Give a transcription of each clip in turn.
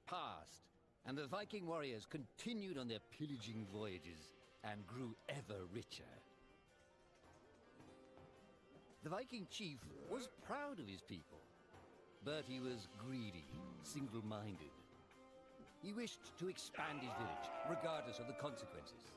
passed, and the Viking warriors continued on their pillaging voyages and grew ever richer. The Viking chief was proud of his people, but he was greedy, single-minded. He wished to expand his village, regardless of the consequences.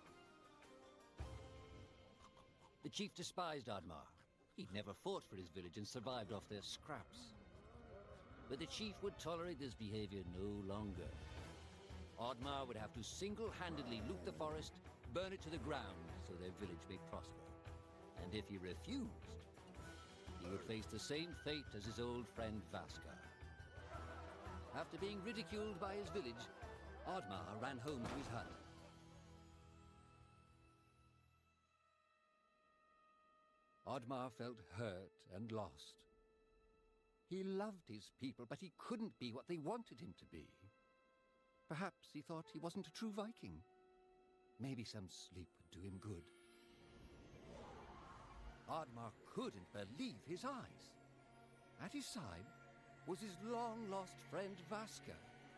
The chief despised Ardmar. He'd never fought for his village and survived off their scraps. But the chief would tolerate this behavior no longer. Ardmar would have to single-handedly loot the forest, burn it to the ground so their village may prosper. And if he refused, he would face the same fate as his old friend Vaska. After being ridiculed by his village, Ardmar ran home to his hut. Ardmar felt hurt and lost. He loved his people, but he couldn't be what they wanted him to be. Perhaps he thought he wasn't a true Viking. Maybe some sleep would do him good. Ardmar couldn't believe his eyes. At his side was his long-lost friend Vaska.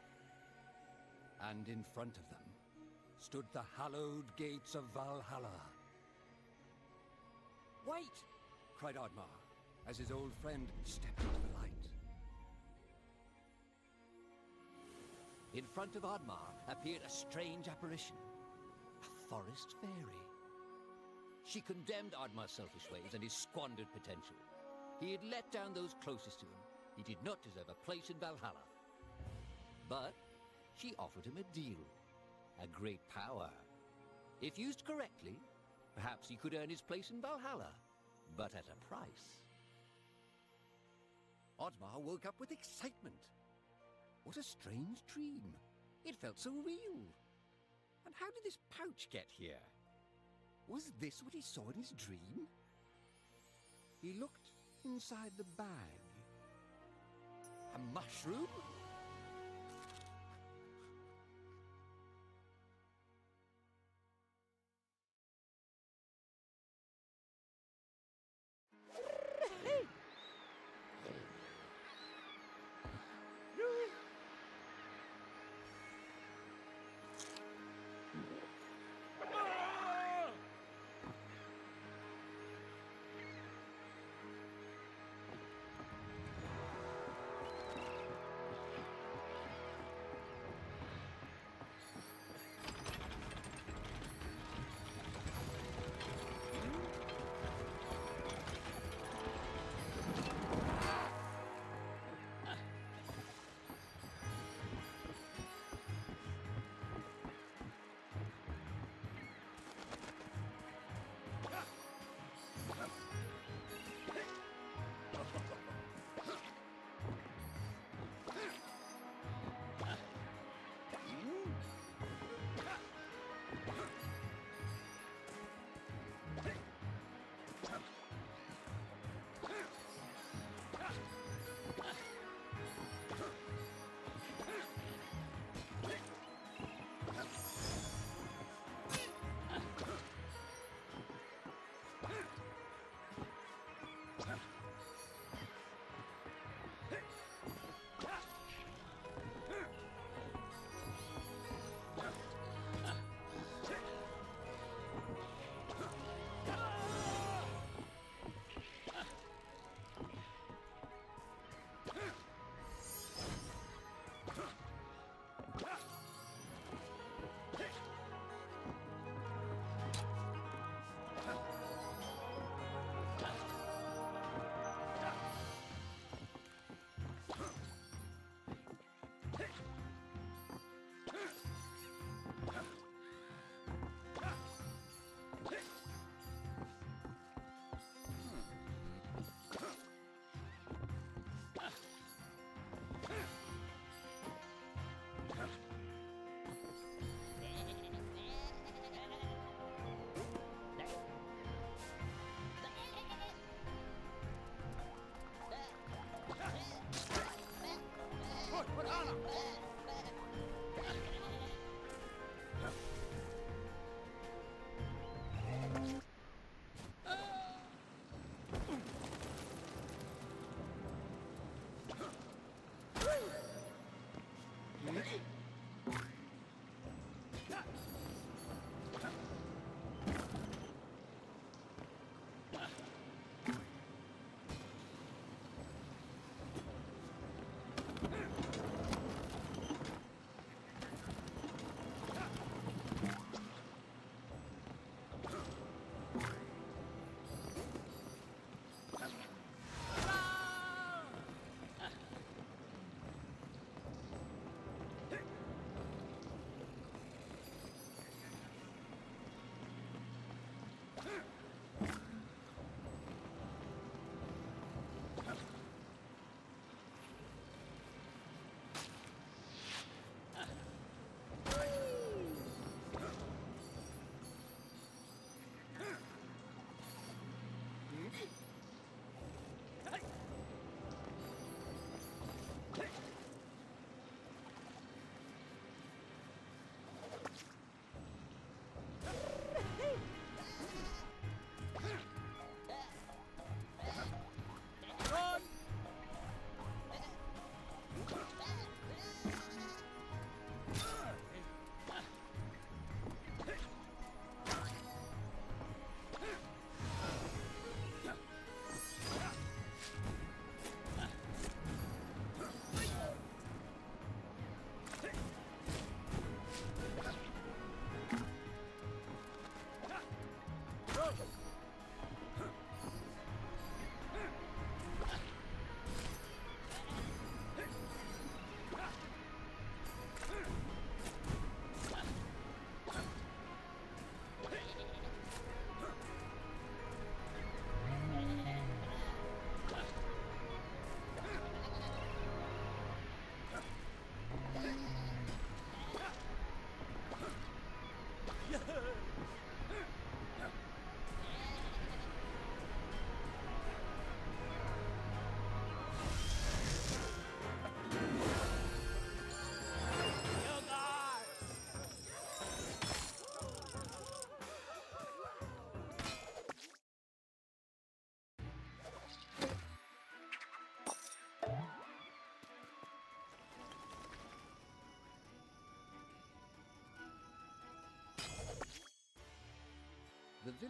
And in front of them stood the hallowed gates of Valhalla. "Wait!" cried Ardmar, as his old friend stepped into the light. In front of Ardmar appeared a strange apparition, a forest fairy. She condemned Ardmar's selfish ways and his squandered potential. He had let down those closest to him. He did not deserve a place in Valhalla. But she offered him a deal, a great power. If used correctly, perhaps he could earn his place in Valhalla, but at a price. Ardmar woke up with excitement. What a strange dream. It felt so real. And how did this pouch get here? Was this what he saw in his dream? He looked inside the bag. A mushroom?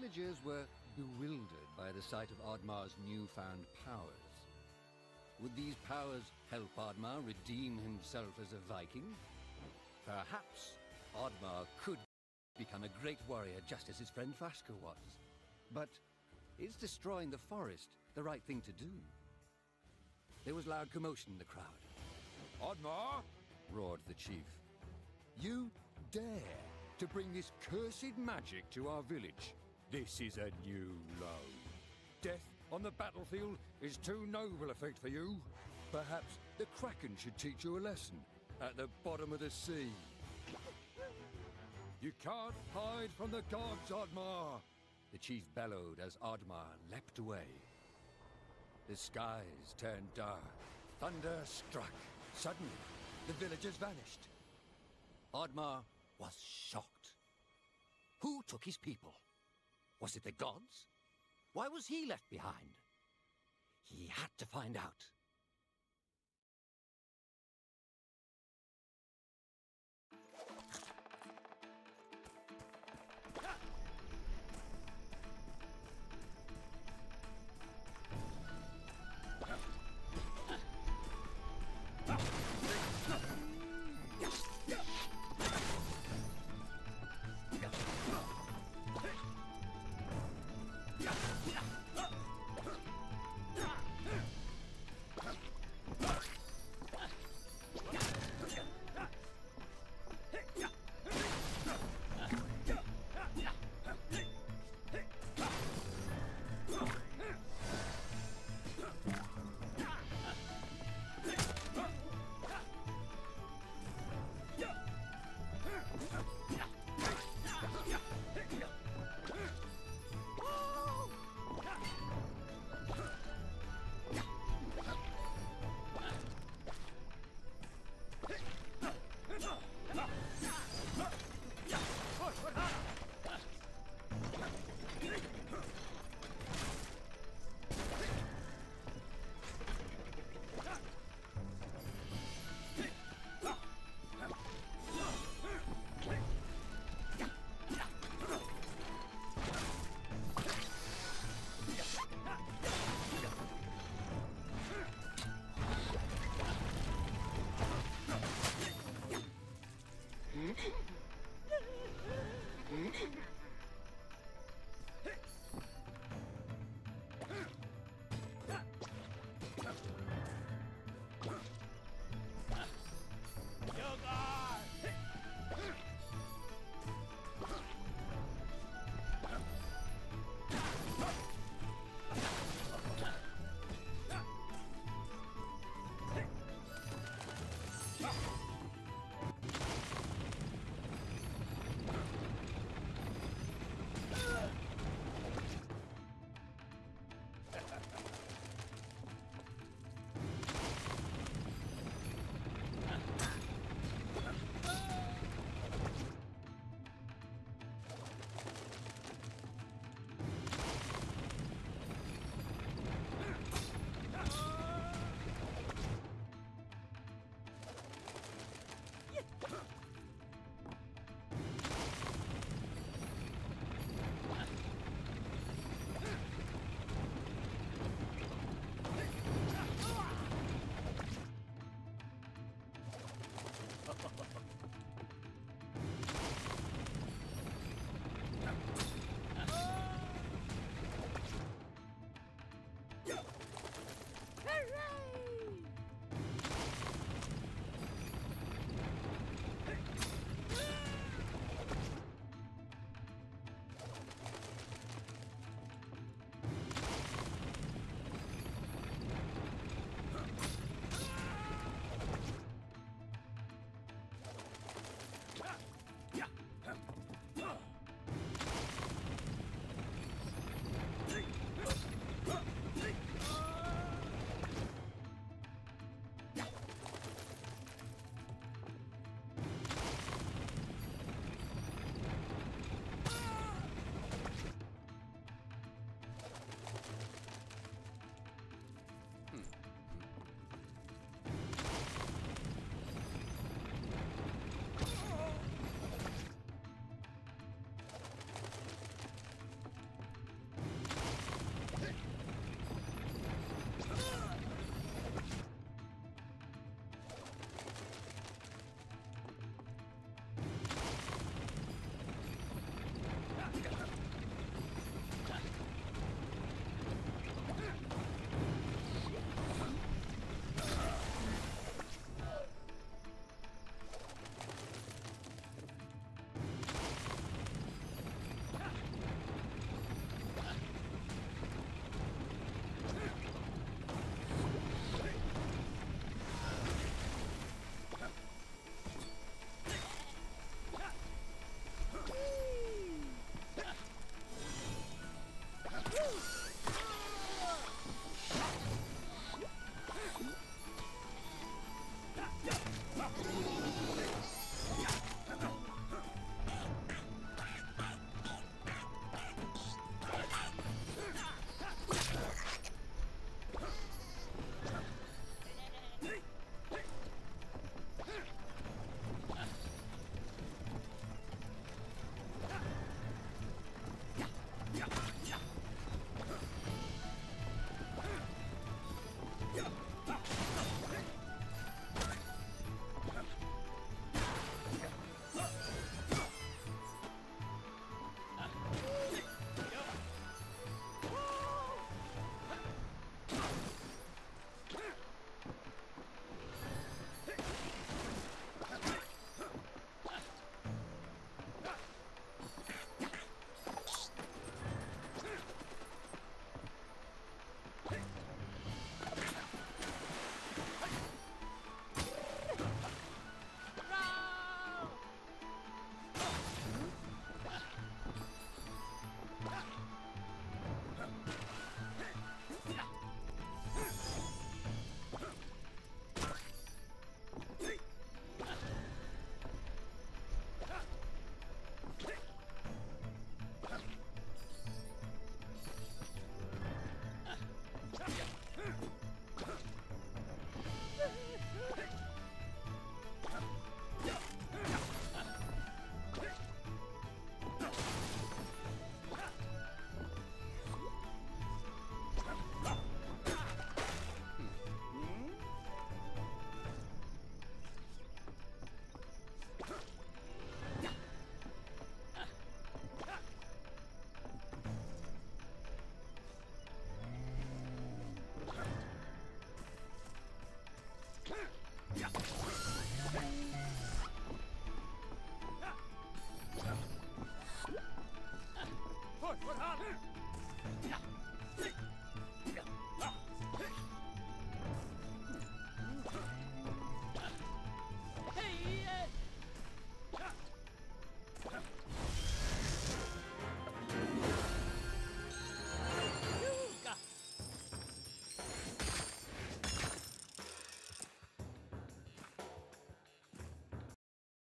villagers were bewildered by the sight of Oddmar's newfound powers. Would these powers help Oddmar redeem himself as a Viking? Perhaps Oddmar could become a great warrior just as his friend Vaska was. But is destroying the forest the right thing to do? There was loud commotion in the crowd. Oddmar! Roared the chief. You dare to bring this cursed magic to our village? This is a new low. Death on the battlefield is too noble a fate for you. Perhaps the Kraken should teach you a lesson at the bottom of the sea. You can't hide from the gods, Oddmar! The chief bellowed as Oddmar leapt away. The skies turned dark. Thunder struck. Suddenly, the villagers vanished. Oddmar was shocked. Who took his people? Was it the gods? Why was he left behind? He had to find out.